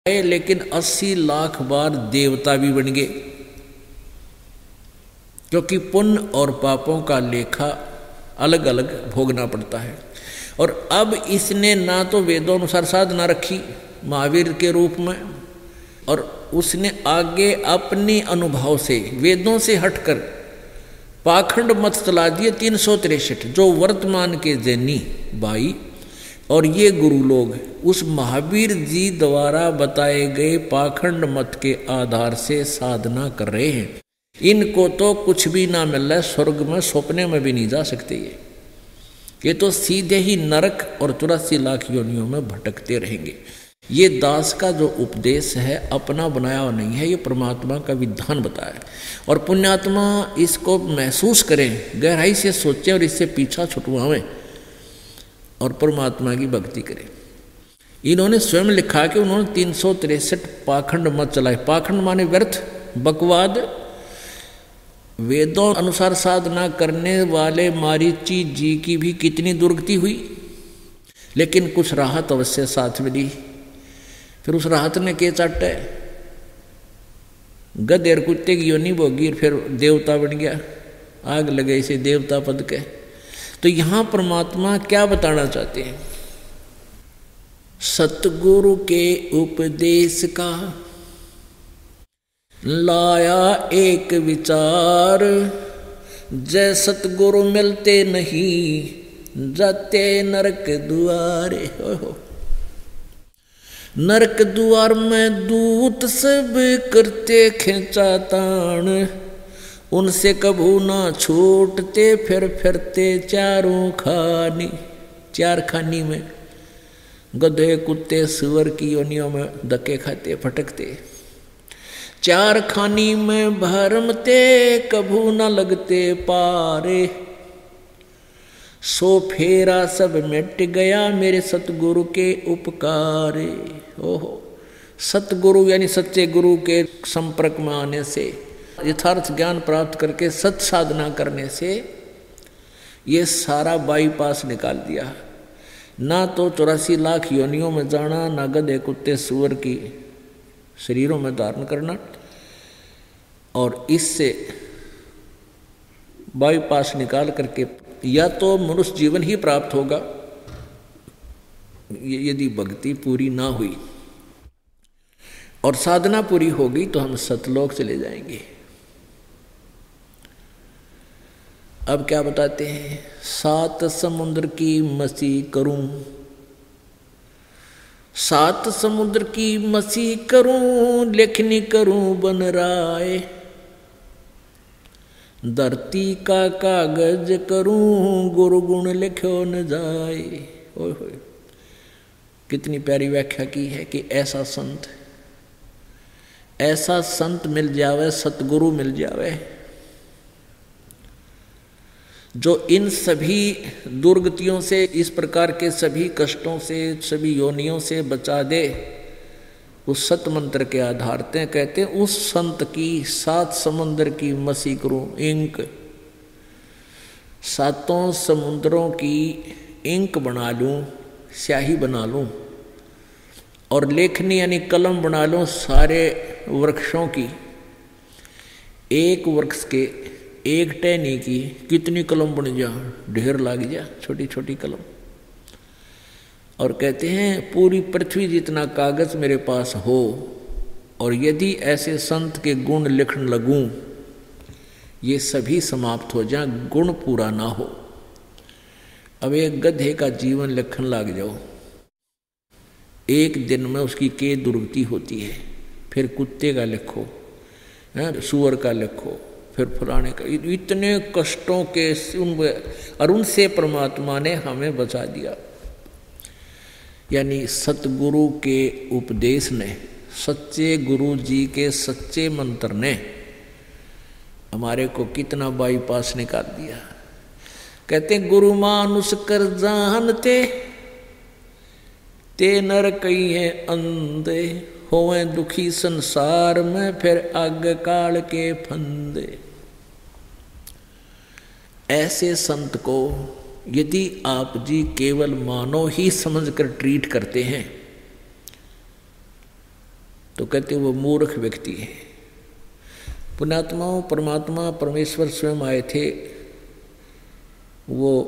लेकिन 80 लाख बार देवता भी बन गए, क्योंकि पुण्य और पापों का लेखा अलग अलग भोगना पड़ता है। और अब इसने ना तो वेदों अनुसार साधना रखी महावीर के रूप में, और उसने आगे अपने अनुभव से वेदों से हटकर पाखंड मत चला दिए 363, जो वर्तमान के जैनी भाई और ये गुरु लोग उस महावीर जी द्वारा बताए गए पाखंड मत के आधार से साधना कर रहे हैं। इनको तो कुछ भी ना मिल रहा है, स्वर्ग में सपने में भी नहीं जा सकते। ये तो सीधे ही नरक और 84 लाख योनियों में भटकते रहेंगे। ये दास का जो उपदेश है अपना बनाया हुआ नहीं है, ये परमात्मा का विधान बताया है। और पुण्यात्मा इसको महसूस करें, गहराई से सोचें और इससे पीछा छुटवाएं और परमात्मा की भक्ति करें। इन्होंने स्वयं लिखा कि उन्होंने 363 पाखंड मत चलाए। पाखंड माने व्यर्थ, बकवाद। वेदों अनुसार साधना करने वाले मारीची जी की भी कितनी दुर्गति हुई, लेकिन कुछ राहत अवश्य साथ मिली। फिर उस राहत ने के चाटे, गधे और कुत्ते की योनि भोगी और फिर देवता बन गया, आग लगे इसे देवता पद के। तो यहां परमात्मा क्या बताना चाहते हैं? सतगुरु के उपदेश का लाया एक विचार, जय सतगुरु मिलते नहीं जाते नरक दुआरे। हो नरक द्वार में दूत सब करते खिंचा तान, उनसे कभू ना छूटते फिर फिरते चारों खानी। चार खानी में गधे कुत्ते सुअर की योनियों में धक्के खाते फटकते, चार खानी में भरमते कभू न लगते पारे। सो फेरा सब मिट गया मेरे सतगुरु के उपकारे। ओहो, सतगुरु यानी सच्चे गुरु के संपर्क में आने से, यथार्थ ज्ञान प्राप्त करके सत साधना करने से ये सारा बाईपास निकाल दिया। ना तो 84 लाख योनियों में जाना, ना गधे कुत्ते सुअर की शरीरों में धारण करना, और इससे बाईपास निकाल करके या तो मनुष्य जीवन ही प्राप्त होगा यदि भक्ति पूरी ना हुई, और साधना पूरी होगी तो हम सतलोक चले जाएंगे। अब क्या बताते हैं? 7 समुद्र की मसी करूं, 7 समुद्र की मसी करूं, लेखनी करूं बन राय, धरती का कागज करूं, गुरु गुण लिखो न जाए। ओए होए, कितनी प्यारी व्याख्या की है कि ऐसा संत मिल जावे, सतगुरु मिल जावे, जो इन सभी दुर्गतियों से, इस प्रकार के सभी कष्टों से, सभी योनियों से बचा दे। उस सत मंत्र के आधार ते कहते हैं उस संत की 7 समुद्र की मसी करूं, इंक, 7 समुद्रों की इंक बना लूं, स्याही बना लूं, और लेखनी यानी कलम बना लूं सारे वृक्षों की। एक वृक्ष के एक टहनी की कितनी कलम बन जा, ढेर लाग जा, छोटी छोटी कलम। और कहते हैं पूरी पृथ्वी जितना कागज मेरे पास हो, और यदि ऐसे संत के गुण लिखने लगूं, ये सभी समाप्त हो जाए, गुण पूरा ना हो। अब एक गधे का जीवन लिखने लग जाओ, एक दिन में उसकी के दुर्गति होती है, फिर कुत्ते का लिखो, सुअर का लिखो, फिर फलाने का, इतने कष्टों के और उनसे परमात्मा ने हमें बचा दिया। यानी सतगुरु के उपदेश ने, सच्चे गुरु जी के सच्चे मंत्र ने हमारे को कितना बाईपास निकाल दिया। कहते गुरु मानुष कर जानते, ते नर कई है अंधे, होए दुखी संसार में फिर आग काल के फंदे। ऐसे संत को यदि आप जी केवल मानो ही समझकर ट्रीट करते हैं तो कहते वो मूर्ख व्यक्ति है। पुण्यात्माओं, परमात्मा परमेश्वर स्वयं आए थे, वो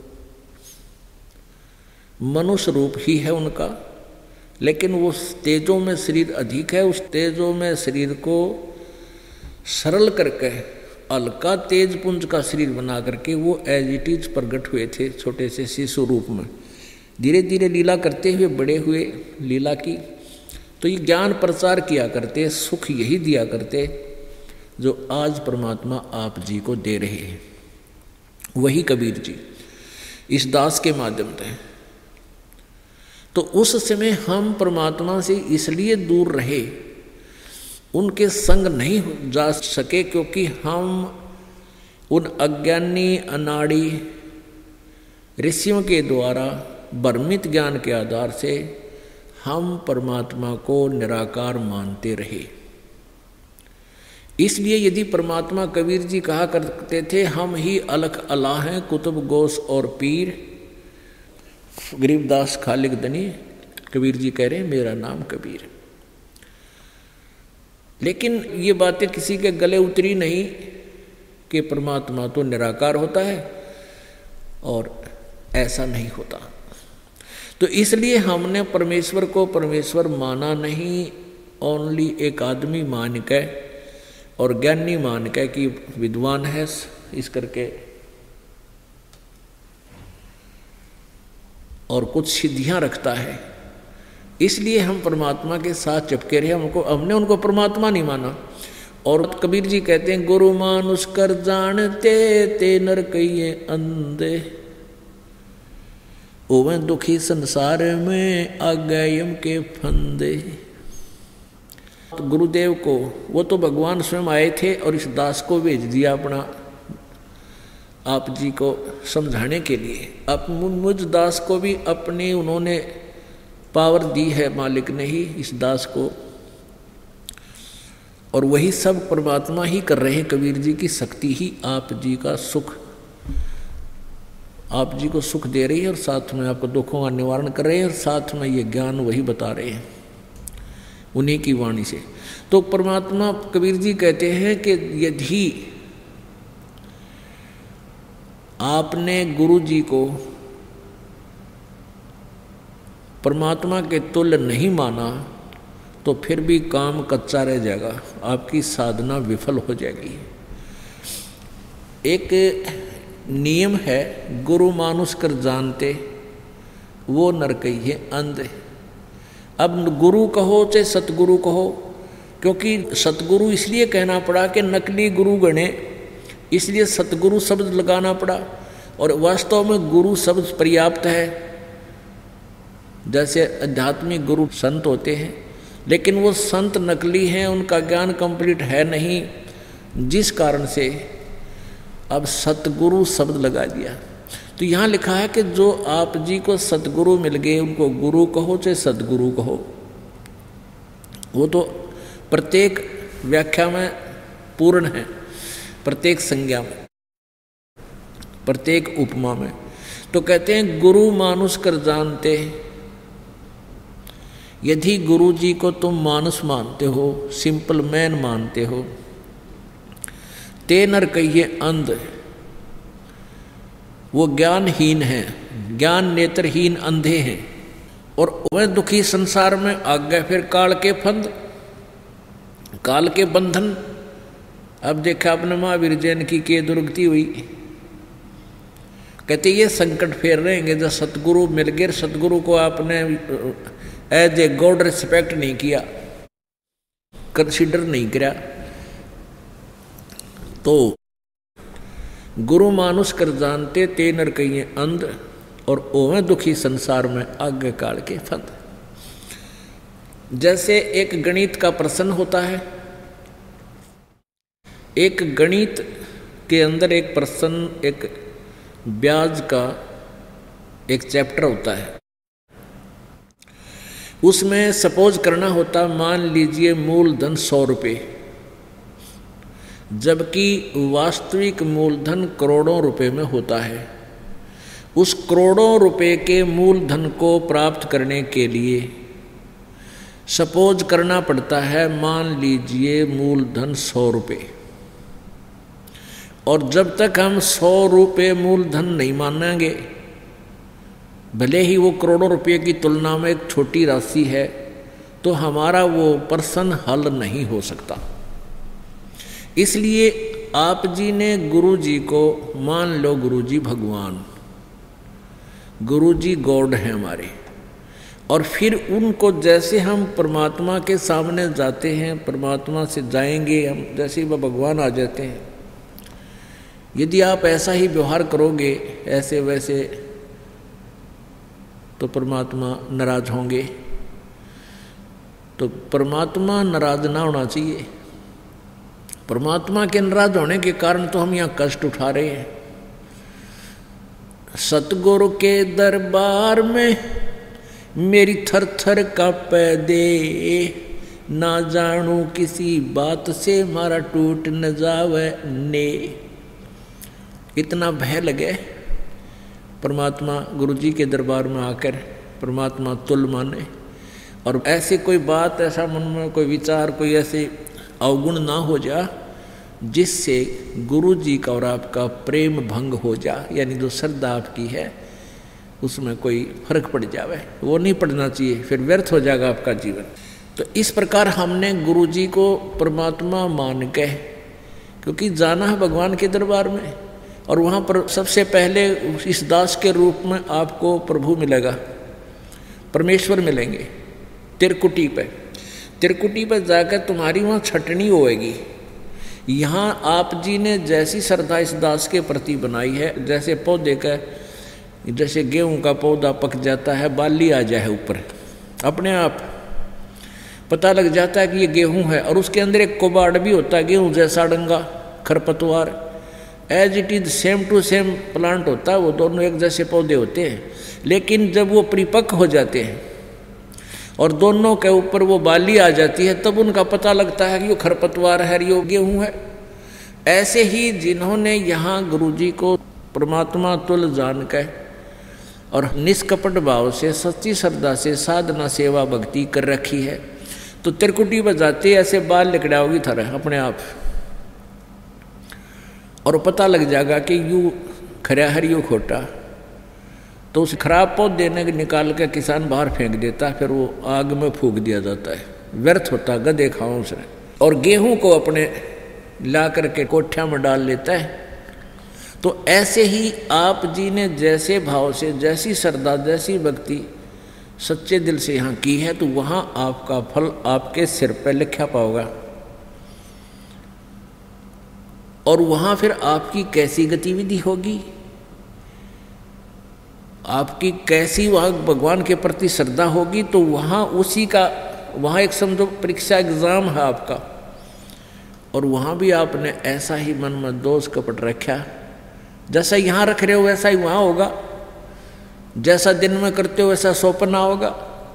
मनुष्य रूप ही है उनका, लेकिन वो तेजों में शरीर अधिक है। उस तेजों में शरीर को सरल करके हल्का तेज पुंज का शरीर बना करके वो एज इट इज प्रकट हुए थे छोटे से शिशु रूप में। धीरे धीरे लीला करते हुए बड़े हुए लीला की, तो ये ज्ञान प्रचार किया करते, सुख यही दिया करते जो आज परमात्मा आप जी को दे रहे हैं। वही कबीर जी इस दास के माध्यम से। तो उस समय हम परमात्मा से इसलिए दूर रहे, उनके संग नहीं जा सके, क्योंकि हम उन अज्ञानी अनाड़ी ऋषियों के द्वारा भ्रमित ज्ञान के आधार से हम परमात्मा को निराकार मानते रहे। इसलिए यदि परमात्मा, कबीर जी कहा करते थे, हम ही अलख अल्लाह हैं, कुतुब गौस और पीर, गरीबदास खालिक दनी, कबीर जी कह रहे हैं मेरा नाम कबीर। लेकिन ये बातें किसी के गले उतरी नहीं कि परमात्मा तो निराकार होता है और ऐसा नहीं होता। तो इसलिए हमने परमेश्वर को परमेश्वर माना नहीं, ओनली एक आदमी मान के और ज्ञानी मान के कि विद्वान है इस करके, और कुछ सिद्धियां रखता है, इसलिए हम परमात्मा के साथ चिपके रहे। हमने उनको परमात्मा नहीं माना। और कबीर जी कहते हैं, गुरु मानुष कर जानते ते नर कहिए अंधे, ओवे दुखी संसार में आगे यम के फंदे। तो गुरुदेव को, वो तो भगवान स्वयं आए थे और इस दास को भेज दिया अपना, आप जी को समझाने के लिए। अब मुझ दास को भी अपनी उन्होंने पावर दी है, मालिक ने ही इस दास को, और वही सब परमात्मा ही कर रहे हैं। कबीर जी की शक्ति ही आप जी का सुख, आप जी को सुख दे रही है और साथ में आपको दुखों का निवारण कर रहे हैं, और साथ में ये ज्ञान वही बता रहे हैं उन्हीं की वाणी से। तो परमात्मा, कबीर जी कहते हैं कि यदि आपने गुरु जी को परमात्मा के तुल्य नहीं माना तो फिर भी काम कच्चा रह जाएगा, आपकी साधना विफल हो जाएगी। एक नियम है, गुरु मानुष कर जानते वो नर कहिए अंधे। अब गुरु कहो चाहे सतगुरु कहो, क्योंकि सतगुरु इसलिए कहना पड़ा कि नकली गुरु गणे, इसलिए सतगुरु शब्द लगाना पड़ा। और वास्तव में गुरु शब्द पर्याप्त है। जैसे आध्यात्मिक गुरु संत होते हैं, लेकिन वो संत नकली हैं, उनका ज्ञान कंप्लीट है नहीं, जिस कारण से अब सतगुरु शब्द लगा दिया। तो यहाँ लिखा है कि जो आप जी को सतगुरु मिल गए, उनको गुरु कहो चाहे सतगुरु कहो, वो तो प्रत्येक व्याख्या में पूर्ण है, प्रत्येक संज्ञा में, प्रत्येक उपमा में। तो कहते हैं गुरु मानुष कर जानते, यदि गुरु जी को तुम मानुष मानते हो, सिंपल मैन मानते हो, ते नर कहिए अंध, वो ज्ञानहीन है, ज्ञान नेत्रहीन अंधे हैं, और वह दुखी संसार में आगे फिर काल के फंद, काल के बंधन। अब देखा अपने महावीर जैन की के दुर्गति हुई, कहते ये संकट फेर रहेंगे जब सतगुरु मिल गए, सतगुरु को आपने एज ए गॉड रिस्पेक्ट नहीं किया, कंसिडर नहीं किया, तो गुरु मानुष कर जानते ते नर कहिए अंध, और ओवे दुखी संसार में आगे काल के फंद। जैसे एक गणित का प्रश्न होता है, एक गणित के अंदर एक प्रश्न, एक ब्याज का एक चैप्टर होता है, उसमें सपोज करना होता, मान लीजिए मूलधन 100 रुपये, जबकि वास्तविक मूलधन करोड़ों रुपए में होता है। उस करोड़ों रुपए के मूलधन को प्राप्त करने के लिए सपोज करना पड़ता है, मान लीजिए मूलधन 100 रुपये, और जब तक हम 100 रुपये मूलधन नहीं मानेंगे, भले ही वो करोड़ों रुपये की तुलना में एक छोटी राशि है, तो हमारा वो प्रश्न हल नहीं हो सकता। इसलिए आप जी ने गुरु जी को मान लो, गुरु जी भगवान, गुरु जी गॉड हैं हमारे, और फिर उनको जैसे हम परमात्मा के सामने जाते हैं, परमात्मा से जाएंगे हम, जैसे वह भगवान आ जाते हैं। यदि आप ऐसा ही व्यवहार करोगे ऐसे वैसे, तो परमात्मा नाराज होंगे। तो परमात्मा नाराज ना होना चाहिए। परमात्मा के नाराज होने के कारण तो हम यहाँ कष्ट उठा रहे हैं। सतगुरु के दरबार में मेरी थर थर कांपे दे, ना जानू किसी बात से मारा टूट न जावे ने। इतना भय लगे परमात्मा गुरु जी के दरबार में आकर परमात्मा तुल माने, और ऐसी कोई बात, ऐसा मन में कोई विचार, कोई ऐसे अवगुण ना हो जा जिससे गुरु जी का और आपका प्रेम भंग हो जा, यानी जो श्रद्धा आपकी है उसमें कोई फर्क पड़ जावे, वो नहीं पड़ना चाहिए, फिर व्यर्थ हो जाएगा आपका जीवन। तो इस प्रकार हमने गुरु जी को परमात्मा मान के, क्योंकि जाना है भगवान के दरबार में, और वहाँ पर सबसे पहले इस दास के रूप में आपको प्रभु मिलेगा, परमेश्वर मिलेंगे। त्रिकुटी पे जाकर तुम्हारी वहाँ छटनी होएगी। यहाँ आप जी ने जैसी श्रद्धा इस दास के प्रति बनाई है, जैसे पौधे का, जैसे गेहूं का पौधा पक जाता है, बाली आ जाए ऊपर, अपने आप पता लग जाता है कि ये गेहूं है, और उसके अंदर एक कोबाड़ भी होता है, गेहूं जैसा डंगा, खरपतवार, as it is same to same plant होता है, वो दोनों एक जैसे पौधे होते हैं। लेकिन जब वो परिपक्व हो जाते हैं और दोनों के ऊपर वो बाली आ जाती है, तब उनका पता लगता है कि ये खरपतवार है, ये गेहूं है। ऐसे ही जिन्होंने यहाँ गुरुजी को परमात्मा तुल जान के और निष्कपट भाव से, सच्ची श्रद्धा से साधना सेवा भक्ति कर रखी है, तो त्रिकुटी बजाते ऐसे बाल निकड़ाओगी थारा अपने आप, और पता लग जाएगा कि यू खरा हर यू खोटा। तो उस खराब पौधे ने निकाल के किसान बाहर फेंक देता है, फिर वो आग में फूंक दिया जाता है, व्यर्थ होता, गधे खाओ उसने। और गेहूं को अपने ला करके कोठ्या में डाल लेता है। तो ऐसे ही आप जी ने जैसे भाव से, जैसी श्रद्धा, जैसी भक्ति सच्चे दिल से यहाँ की है, तो वहाँ आपका फल आपके सिर पर लिखा पाओगा। और वहाँ फिर आपकी कैसी गतिविधि होगी, आपकी कैसी वहाँ भगवान के प्रति श्रद्धा होगी, तो वहाँ उसी का, वहाँ एक समझो परीक्षा एग्जाम है आपका, और वहाँ भी आपने ऐसा ही मन में दोष कपट रखा, जैसा यहाँ रख रहे हो वैसा ही वहाँ होगा, जैसा दिन में करते हो वैसा सौपन होगा।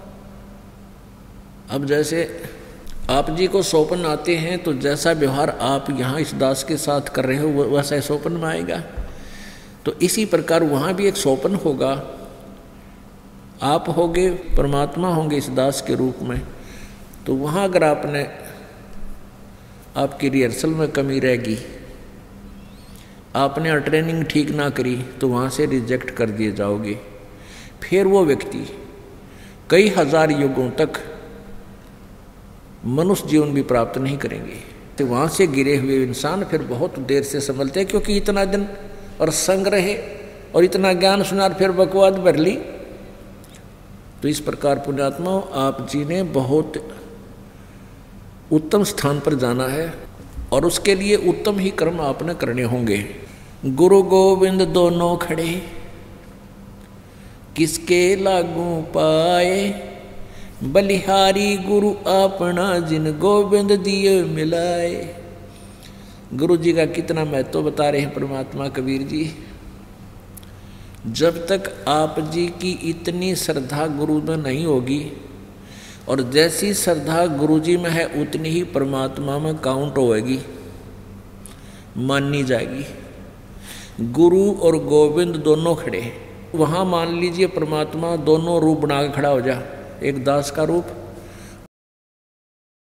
अब जैसे आप जी को सौपन आते हैं, तो जैसा व्यवहार आप यहाँ इस दास के साथ कर रहे हो वैसा सौपन में आएगा। तो इसी प्रकार वहाँ भी एक सौपन होगा, आप होंगे, परमात्मा होंगे इस दास के रूप में। तो वहाँ अगर आपने, आपकी रिहर्सल में कमी रहेगी, आपने ट्रेनिंग ठीक ना करी, तो वहाँ से रिजेक्ट कर दिए जाओगे। फिर वो व्यक्ति कई हजार युगों तक मनुष्य जीवन भी प्राप्त नहीं करेंगे। तो वहाँ से गिरे हुए इंसान फिर बहुत देर से संभलते हैं, क्योंकि इतना दिन और संग रहे और इतना ज्ञान सुना, फिर बकवाद भर ली। तो इस प्रकार पुण्यात्मा आप जी ने बहुत उत्तम स्थान पर जाना है, और उसके लिए उत्तम ही कर्म आपने करने होंगे। गुरु गोविंद दोनों खड़े, किसके लागू पाए, बलिहारी गुरु अपना जिन गोविंद दिए मिलाए। गुरु जी का कितना महत्व बता रहे हैं परमात्मा कबीर जी। जब तक आप जी की इतनी श्रद्धा गुरु में नहीं होगी, और जैसी श्रद्धा गुरु जी में है उतनी ही परमात्मा में काउंट होएगी, मानी जाएगी। गुरु और गोविंद दोनों खड़े, वहाँ मान लीजिए परमात्मा दोनों रूप बना के खड़ा हो जा, एक दास का रूप